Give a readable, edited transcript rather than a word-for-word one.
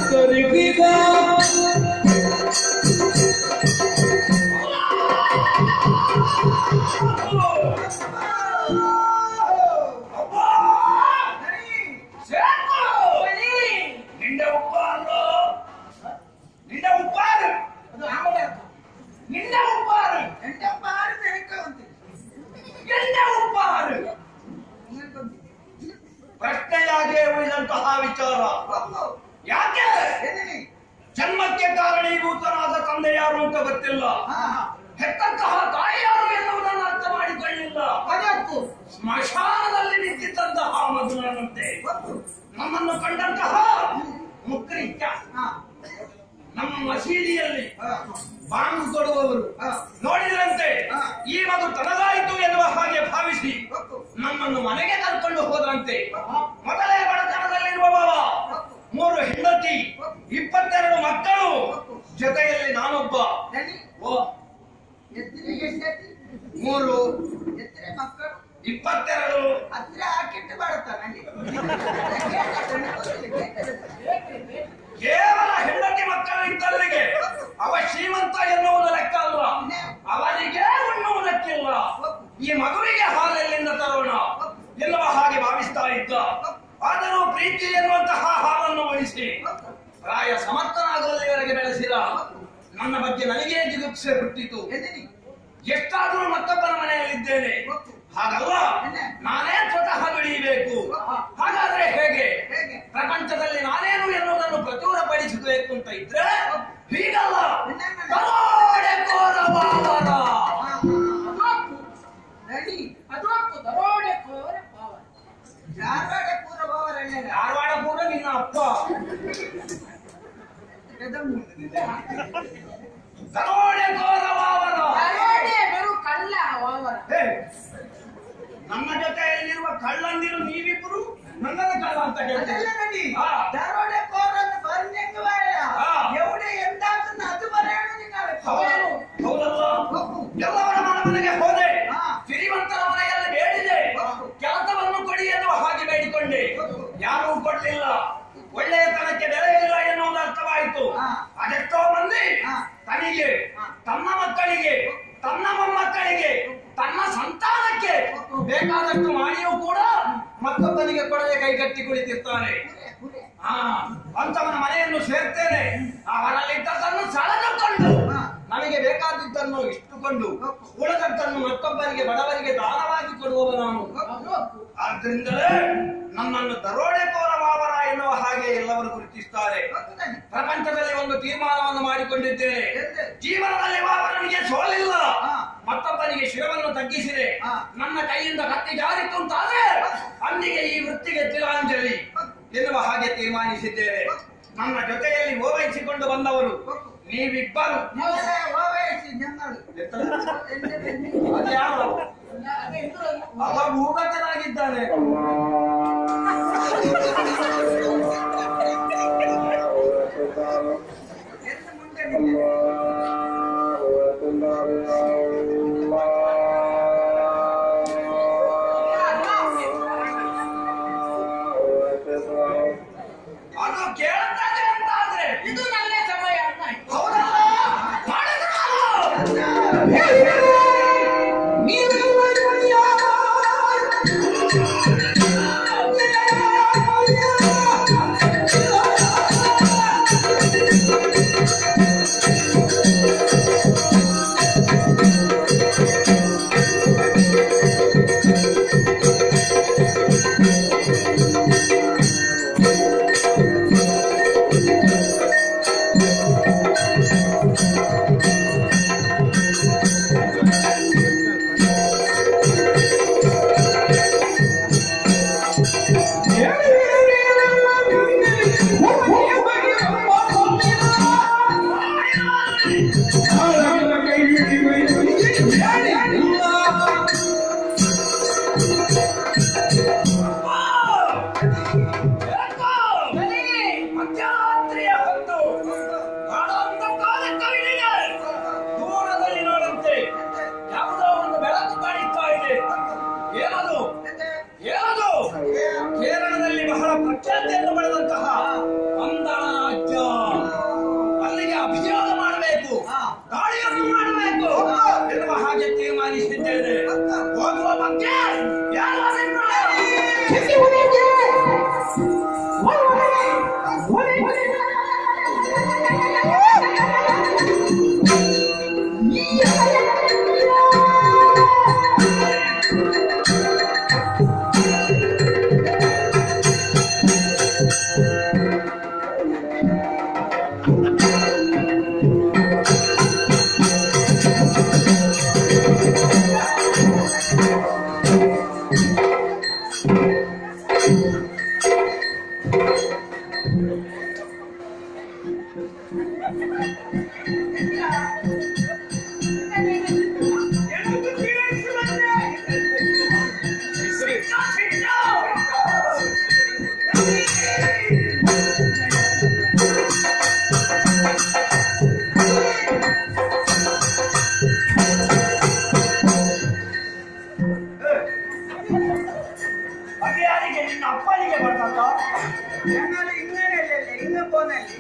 ಪ್ರಶ್ನೆಯಾಗಿ ಉಳಿದಂತಹ ವಿಚಾರ ಯಾಕೆ ಜನ್ಮಕ್ಕೆ ಕಾರಣೀಭೂತನಾದ ತಂದೆ ಯಾರು ಅಂತ ಗೊತ್ತಿಲ್ಲ, ಹೆತ್ತಂತಹ ತಾಯಿ ಯಾರು ಎನ್ನುವುದನ್ನು ಅರ್ಥ ಮಾಡಿಕೊಳ್ಳಿಲ್ಲ. ಸ್ಮಶಾನದಲ್ಲಿ ನಿಂತಿದ್ದಂತಹ ಮಧುರನಂತೆ ನಮ್ಮನ್ನು ಕಂಡಂತಹ ಮುಕ್ರಿಕ್ಯ ನಮ್ಮ ಮಸೀದಿಯಲ್ಲಿ ಬಾಂಬು ಕೊಡುವವರು ನೋಡಿದ್ರಂತೆ ಈ ಮಗು ತನಗಾಯಿತು ಎನ್ನುವ ಹಾಗೆ ಭಾವಿಸಿ ನಮ್ಮನ್ನು ಮನೆಗೆ ಕರ್ಕೊಂಡು ಹೋದ್ರಂತೆ. ಮೊದಲೇ ಬಡತನದಲ್ಲಿರುವ ಬಾವ, 3 ಹೆಂಡತಿ, 22 ಮಕ್ಕಳು, ಜೊತೆಯಲ್ಲಿ ನಾನೊಬ್ಬ. 3 ಮಕ್ಕಳು 22 ಹತ್ರ ಹಾಕಿಟ್ಟು ಮಾಡುತ್ತಾನೆ. ಕೇವಲ ಹೆಂಡತಿ ಮಕ್ಕಳು ಇದ್ದಲ್ಲಿಗೆ ಅವ ಶ್ರೀಮಂತ ಎನ್ನುವುದು ಲೆಕ್ಕ ಅಲ್ಲ, ಅವರಿಗೆ ಉಣ್ಣುವುದಕ್ಕಿಲ್ಲ. ಈ ಮಗುವಿಗೆ ಹಾಲೆಲ್ಲಿಂದ ತರೋಣ ಎನ್ನುವ ಹಾಗೆ ಭಾವಿಸ್ತಾ ಇದ್ದ. ಆದರೂ ಪ್ರೀತಿ ಎನ್ನುವಂತಹ ಹಾಲನ್ನು ಉಳಿಸಿ ಪ್ರಾಯ ಸಮರ್ಥನಾಗುವಲ್ಲಿವರೆಗೆ ಬೆಳೆಸಿದ ನನ್ನ ಬಗ್ಗೆ ನನಗೇ ಜಿಗುಪ್ಸೆ ಹುಟ್ಟಿತು. ಎಷ್ಟಾದರೂ ಮತ್ತೊಬ್ಬನ ಮನೆಯಲ್ಲಿದ್ದೇನೆ, ಹಾಗಲ್ಲ, ನಾನೇ ಸ್ವತಃ ದುಡಿಯಬೇಕು. ಹಾಗಾದ್ರೆ ಹೇಗೆ? ಪ್ರಪಂಚದಲ್ಲಿ ನಾನೇನು ಎನ್ನುವುದನ್ನು ಪ್ರಚುರಪಡಿಸಬೇಕು ಅಂತ ಇದ್ರೆ ಹೀಗಲ್ಲ. ಧಾರವಾಡ ಪೂರ ನಿನ್ನ ಅಪ್ಪ ನಮ್ಮ ಜೊತೆಯಲ್ಲಿರುವ ಕಳ್ಳಂದಿರು ನೀವಿಬ್ಬರು ನನ್ನದ ಕಳ್ಳ ಅಂತ ಹೇಳ್ತೇವೆ. ಎಲ್ಲವರ ಮನೆಗೆ ಹೋದೆ, ಶ್ರೀಮಂತರ ಮನೆಯಲ್ಲಿ ಬೇಡಿದೆ, ಕೆಲಸವನ್ನು ಕೊಡಿ ಎನ್ನುವ ಹಾಗೆ ಬೇಡಿಕೊಂಡೆ. ಯಾರೂ ಕೊಡ್ಲಿಲ್ಲ. ಒಳ್ಳೆಯತನಕ್ಕೆ ಬೆಲೆ ಇಲ್ಲ ಎನ್ನುವುದು ಅರ್ಥವಾಯಿತು. ಅದೆಷ್ಟೋ ಮಂದಿ ತನಿಗೆ, ತನ್ನ ಮಕ್ಕಳಿಗೆ, ತನ್ನ ಮೊಮ್ಮಕ್ಕಳಿಗೆ, ತನ್ನ ಸಂತಾನಕ್ಕೆ ಬೇಕಾದಷ್ಟು ಮಾಡಿಯೂ ಕೂಡ ಮತ್ತೊಬ್ಬನಿಗೆ ಕೊಡದೆ ಕೈಗಟ್ಟಿ ಕುಳಿತಿರ್ತಾನೆ. ಅಂತವನ ಮನೆಯನ್ನು ಸೇರ್ತೇನೆ, ಅವರಲ್ಲಿದ್ದದ್ದನ್ನು ಸೆಳೆದುಕೊಂಡು ನಮಗೆ ಬೇಕಾದದ್ದನ್ನು ಇಷ್ಟುಕೊಂಡು ಉಳಿದದ್ದನ್ನು ಮತ್ತೊಬ್ಬರಿಗೆ ಬಡವರಿಗೆ ದಾನವಾಗಿ ಕೊಡುವವ ನಾನು. ಆದ್ರಿಂದಲೇ ನನ್ನನ್ನು ದರೋಡೆಕೋರ ಮಾವನ ಎನ್ನುವ ಹಾಗೆ ಎಲ್ಲವರು ಗುರುತಿಸುತ್ತಾರೆ. ಪ್ರಪಂಚದಲ್ಲಿ ಒಂದು ತೀರ್ಮಾನವನ್ನು ಮಾಡಿಕೊಂಡಿದ್ದೇನೆ, ಜೀವನದಲ್ಲಿ ಮಾವನಿಗೆ ಸೋಲಿಲ್ಲ. ಮತ್ತೊಬ್ಬನಿಗೆ ಶಿರವನ್ನು ತಗ್ಗಿಸಿದೆ, ನನ್ನ ಕೈಯಿಂದ ಕತ್ತಿ ಜಾರಿತು ಅಂತಾದ್ರೆ ಅಂದಿಗೆ ಈ ವೃತ್ತಿಗೆ ತಿಲಾಂಜಲಿ ಎನ್ನುವ ಹಾಗೆ ತೀರ್ಮಾನಿಸಿದ್ದೇನೆ. ನನ್ನ ಜೊತೆಯಲ್ಲಿ ಓವೈಸಿಕೊಂಡು ಬಂದವರು ನೀವಿಬ್ಬರು. ಅದ್ಯಾವ ಅವ ಭೂಗತನಾಗಿದ್ದಾನೆ. ಅದು ಕೇಳ್ತಾರೆ ಅಂತಾದ್ರೆ ಇದು ನನ್ನ ಸಮಯ ಹೌದಲ್ಲ? ಕೇರಳದಲ್ಲಿ ಬಹಳ ಪ್ರಖ್ಯಾತಿಯನ್ನು ಪಡೆದಂತಹ ಒಂದಣ ರಾಜ್ಯ ಆಹ್ವಾನಿಸಿದ್ದೇನೆ. ಹೋಗುವ ಬಗ್ಗೆ ಯಾರು ಬಗೆಯಾರಿಗೆ ನಿನ್ನ ಅಪ್ಪನಿಗೆ ಬರ್ತದ ಹಿಂಗ ಫೋನಲ್ಲಿ